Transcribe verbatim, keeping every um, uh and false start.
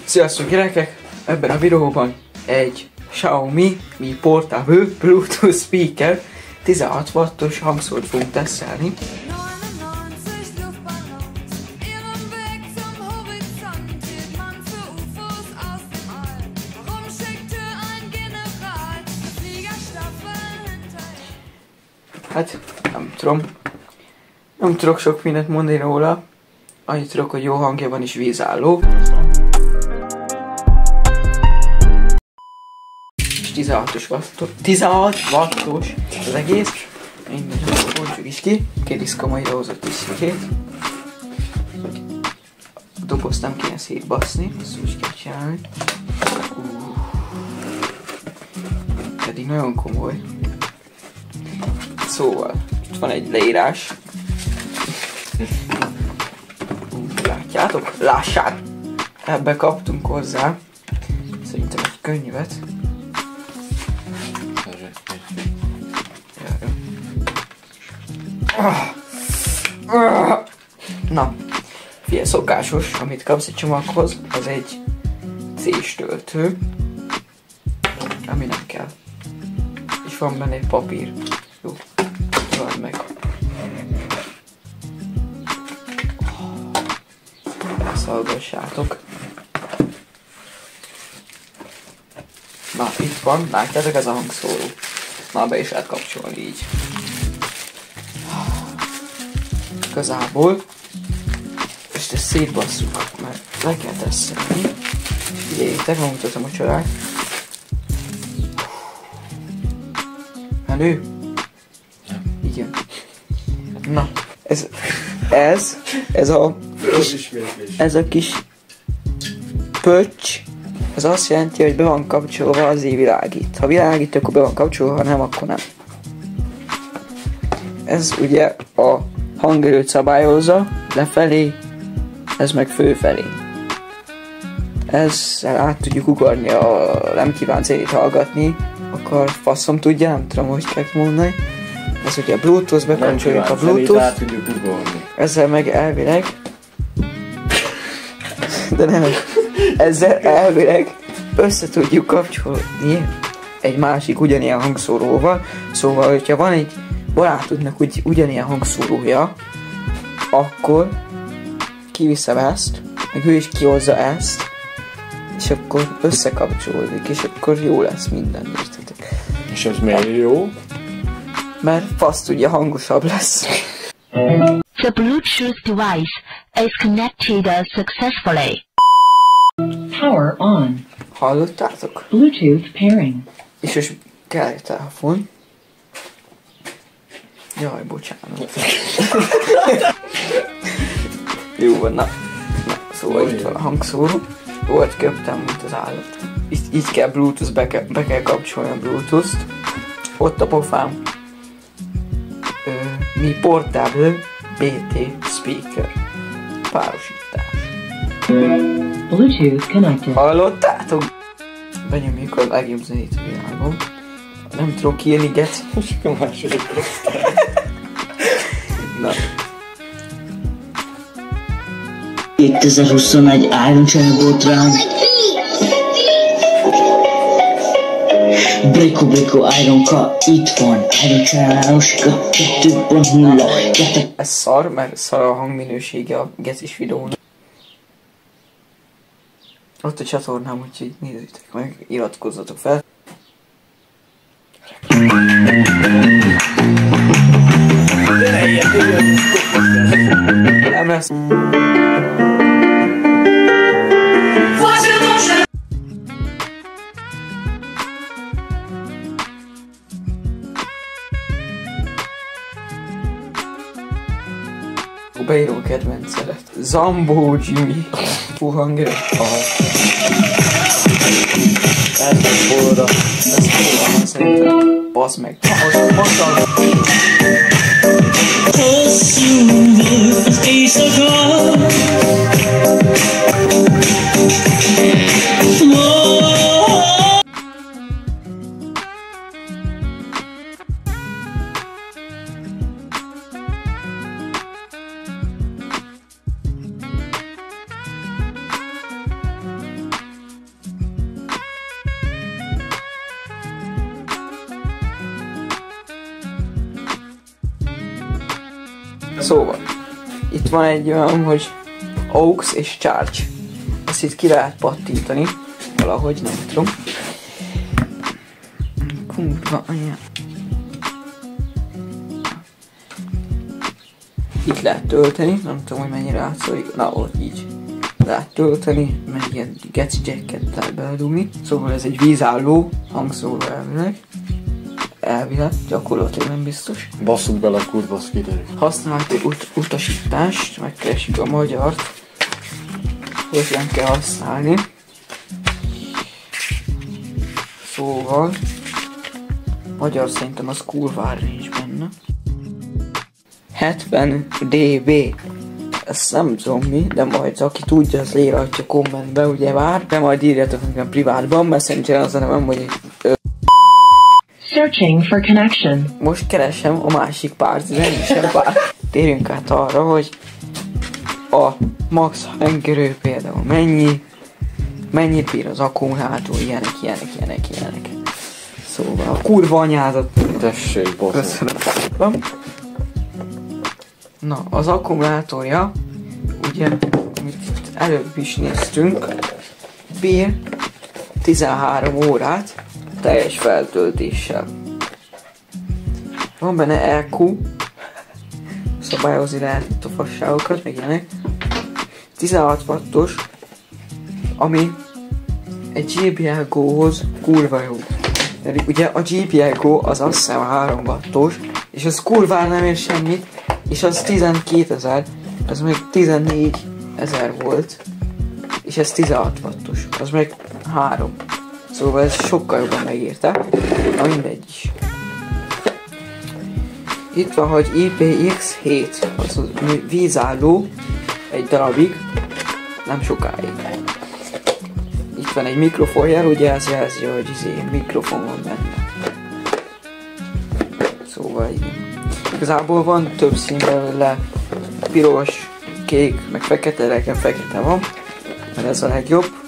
Sziasztok gyerekek! Ebben a videóban egy Xiaomi Mi Portable Bluetooth Speaker tizenhat wattos hangszórót fogunk tesztelni. Hát nem tudom, nem tudok sok mindent mondani róla, annyit tudok, hogy jó hangja van és vízálló. És tizenhatos wattos, tizenhat wattos az egész. Minden, akkor bontsuk is ki. Két diszka ide hozott is szükét. A dobozt nem kéne szétbaszni, azt úgy kell csinálni. Uh. Pedig nagyon komoly. Szóval, itt van egy leírás. Uh, látjátok? Lássák! Ebbe kaptunk hozzá szerintem egy könyvet. Na, figyelj, szokásos, amit kapsz egy csomaghoz, az egy cés töltő, ami nem kell. És van benne egy papír. Jó, vedd meg. Elszalgassátok. Na, itt van, látjátok, ez a hangszóró. Na, be is lehet kapcsolni így. Igazából. És ezt szétbasszuk, mert le kell tesztelni. Figyeljétek, megmutatom a csodát. Menő? Igen. Na, ez, ez, ez a, ez a kis pöcs, ez azt jelenti, hogy be van kapcsolva, azért világít. Ha világít, akkor be van kapcsolva, ha nem, akkor nem. Ez ugye a hangerőt szabályozza, lefelé, ez meg főfelé. Ezzel át tudjuk ugorni, a nem kívánt zenét hallgatni, akkor faszom tudja, nem tudom, hogy kell mondani. Ez ugye a Bluetooth, bekapcsoljuk a Bluetooth. Ezzel meg elvileg, de nem, ezzel elvileg össze tudjuk kapcsolni egy másik ugyanilyen hangszóróval. Szóval, hogyha van egy barátunknak úgy, ugyanilyen hangszórója, akkor kiviszem ezt, meg ő is kihozza ezt, és akkor összekapcsolódik, és akkor jó lesz minden, értitek? És ez miért jó? Mert fasz tudja, hangosabb lesz. The Bluetooth device is connected successfully. Power on. Hallottátok? Bluetooth pairing. És most kell egy telefon. Jaj, bocsánat. Jó van, na. na szóval oh, itt van a hangszóró. Volt köptem, mint az állat. Így, így kell Bluetooth, be kell, be kell kapcsolni a Bluetooth-t. Ott a pofám. Ö, Mi Portable bé té Speaker. Párosítás. Bluetooth connected. Hallottátok? Benyomjuk a legjobb zenét a világon. Nem tudok kiírni, geci. Csak a második osztály. Na. kétezer-huszonegy Iron Channel botrány. Briko Briko Ironka, itt van Iron Channel-oska kettő pont nulla. Ez szar, mert szar a hangminősége a gecis videón. Ott a csatornám, úgyhogy nézzétek meg, iratkozzatok fel. Nem lesz. Beírom kedvencedet. Zambó Jimmy. Fú, hangerő. Aha. Ez meg fóra. Ez fóra van szerintem. Baszd meg. Baszd meg. Hosszú az éjszaka. Szóval, itt van egy olyan, hogy aux és charge. Ezt itt ki lehet pattintani, valahogy, nem tudom. Kurva anya. Itt lehet tölteni, nem tudom, hogy mennyire átszólik. Na, ott így lehet tölteni, meg ilyen geci jacket lehet beledugni. Szóval ez egy vízálló hangszóró elvileg. Elvileg, gyakorlatilag nem biztos. Basszuk bele a kurva, az kiderül. Használati ut utasítást, megkeresjük a magyart. Hogyan kell használni. Szóval, magyar szerintem az kurvára nincs benne. hetven dB. Ezt nem tudom mi, de majd aki tudja, az leírhatja kommentbe, ugye vár. De majd írjatok nekem privátban, mert szerintem az a nevem, hogy Searching for connection. most keresem a másik párt, zenésebb párt. Térjünk át arra, hogy a max hangerő például mennyi, mennyit bír az akkumulátor, ilyenek, ilyenek, ilyenek, ilyenek. Szóval a kurva anyázat. Tessék, basszuk. Köszönöm. Na, az akkumulátorja, ugye, amit előbb is néztünk, bír tizenhárom órát teljes feltöltéssel. Van benne E Q, szabályozni lehet itt a fasságokat, meg ilyenek. tizenhat wattos, ami egy J B L Go-hoz kurva jó. Ugye a J B L Go az azt hiszem három wattos, és az kurvára nem ér semmit, és az tizenkétezer, az meg tizennégyezer volt, és ez tizenhat wattos, az meg három. Szóval ez sokkal jobban megírta. Na mindegy is. Itt van, hogy I P X hét, az vízálló egy darabig, nem sokáig. Itt van egy mikrofonjel, ugye ez jelzi, hogy izé, mikrofon van benne. Szóval igen. Igazából van több szín belőle, piros, kék, meg fekete, nekem fekete van, mert ez a legjobb.